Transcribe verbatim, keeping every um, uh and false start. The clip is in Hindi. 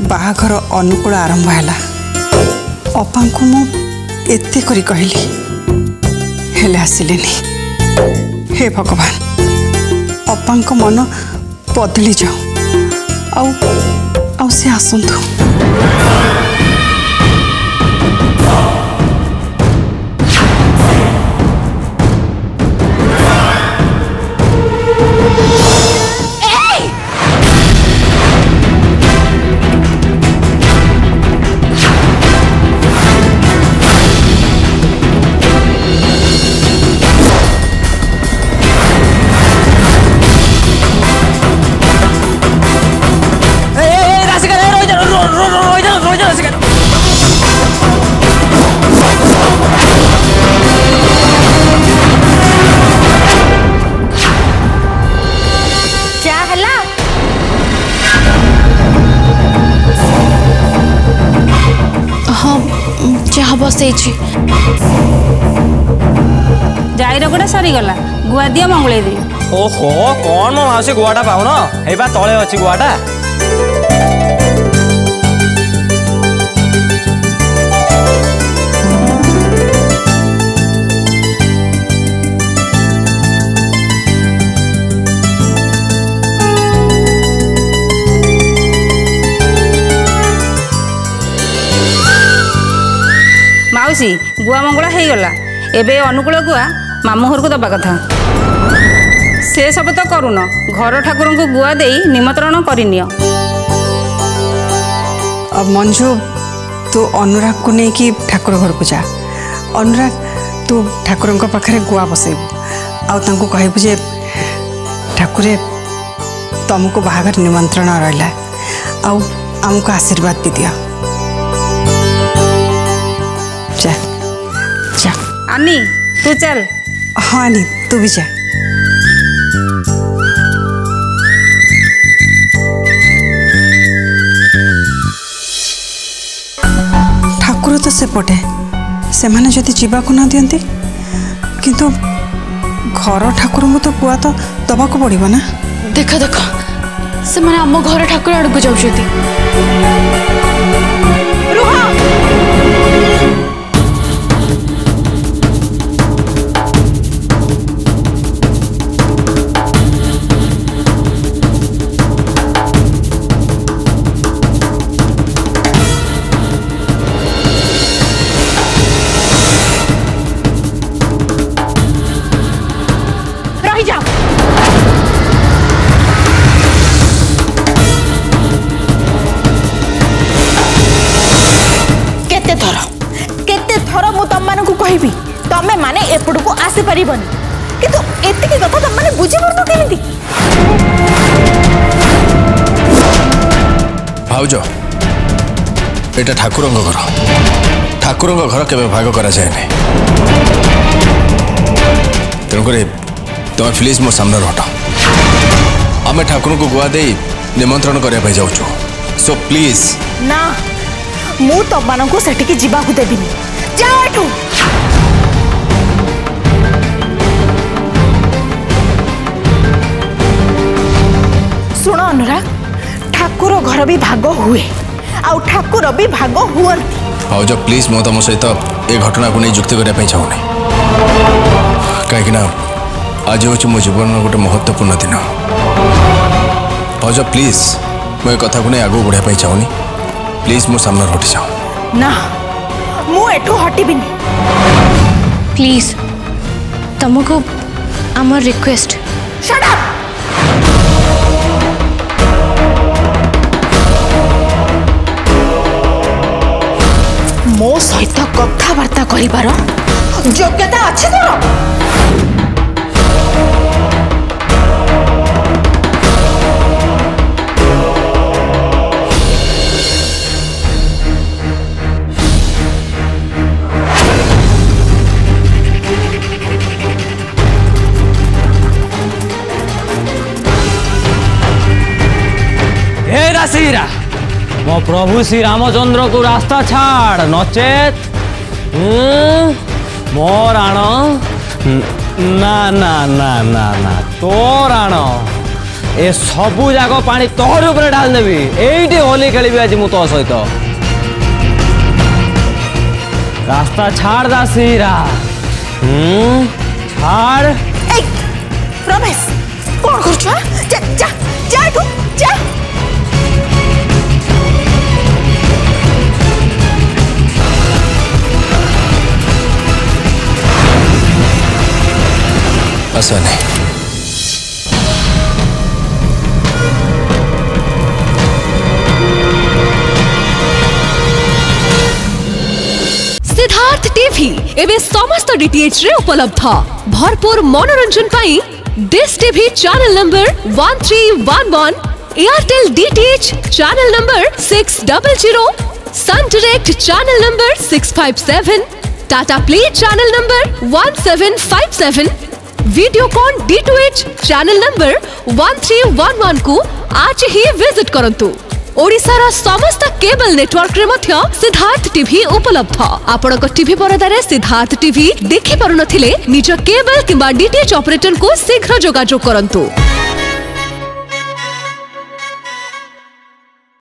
बाहाघर अनुकूल आरंभ है अपा को मु एते करी कहली हेले आसिले हे भगवान अपा मन बदली जाओ आउ आउ से आसंतु बसई जाइर गोटे सरीगला गुआ दिया मंगल दी ओहो कौन मासी गुआटा पाउन हे बा तले अच्छी गुआटा माउसी गुआ मंगला हो गला एबे अनुकूल गुआ मामू घर को दबा कथा से सब तो करुन घर ठाकुर को गुआ दे निमंत्रण करनियो। अब मंजू तू अनुराग को लेकिन ठाकुर घर को जा अनुराग तू ठाकुर पाखे गुआ बसैबू आउ कहबू जे ठाकुरे तुमको बाहाघर निमंत्रण रहा आउ आमको आशीर्वाद भी दिया जा जा आनी तू चल हाँ आनी तू भी जा ठाकुर तो सेपटे से माने जदि जीवा को ना दियंती किंतु घर ठाकुर को तो गुआ तो दबा को पड़िबो ना। देख देख से माने हम घर ठाकुर आड़ को जाउछती तमें माने एपड़ को आसी परिबन किंतु एतिकी कथा तुम माने बुझी परनो केमिति भाउजो एटा ठाकुरंग घर ठाकुरंग घर केबे भाग करा जाय नै तेणुक तुम प्लीज मो सामने हट आम ठाकुर को गुआ दे निमंत्रण करने जाऊँ सो प्लीज ना मु तुम मानक सेठिकी जीवा को देबिनी जाओ एठू सुन अनुराग ठाकुर घर भी भाग हुए आउ ठाकुर भी भाग हुअंती भाउज प्लीज मो तुम सहित ए घटना को नहीं जुक्ति करने चाहूना कहीं आज हूँ मो जीवन गोटे महत्वपूर्ण दिन भाउज प्लीज मो कथा को नहीं आगू बढ़ाई चाहूनी प्लीज मो सामने हटि जाओ ना मु एठू हटिबिनी प्लीज तुमको आमर रिक्वेस्ट शट अप मो सहित कथबार्ता करिबार योग्यता अच्छी तोर राशिरा मो प्रभु श्री रामचंद्र को रास्ता छाड़ नचेत मोर आण ना ना ना ना ना तोर आण ए सबू जाक पानी तोहर ऊपर ढाल देवी एइटे होली खेली आज मु तो सहित रास्ता छाड़ दासीरा हम्म छाड़ ए रमेश कौन कर जा जा जा तू जा ऐसा नहीं सिद्धार्थ टीवी एवं समस्त डीटीएच रे उपलब्ध भरपूर मनोरंजन पाई dish TV channel number one three one one, Airtel DTH channel number six double zero, Sun Direct channel number six five seven, Tata play channel number one seven five seven, Videocon D to H channel number one three one one को आज ही विजिट करंतु। ओडिशार समस्त केबल नेटवर्क रे मध्य सिद्धार्थ टीवी उपलब्ध। आपणक टीवी परदारे सिद्धार्थ टीवी देखि पारुनथिले निज केबल किंबा डीटीएच ऑपरेटर को शीघ्र जोगाजोग करंतु।